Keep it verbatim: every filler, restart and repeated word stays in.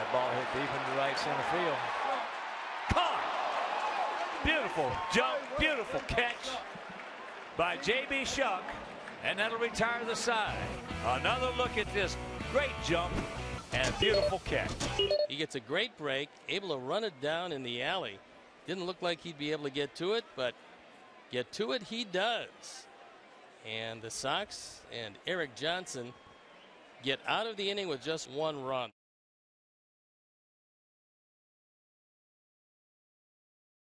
That ball hit deep into right center field. Caught! Beautiful jump, beautiful catch by J B Shuck, and that'll retire the side. Another look at this great jump and beautiful catch. He gets a great break, able to run it down in the alley. Didn't look like he'd be able to get to it, but get to it he does. And the Sox and Eric Johnson get out of the inning with just one run.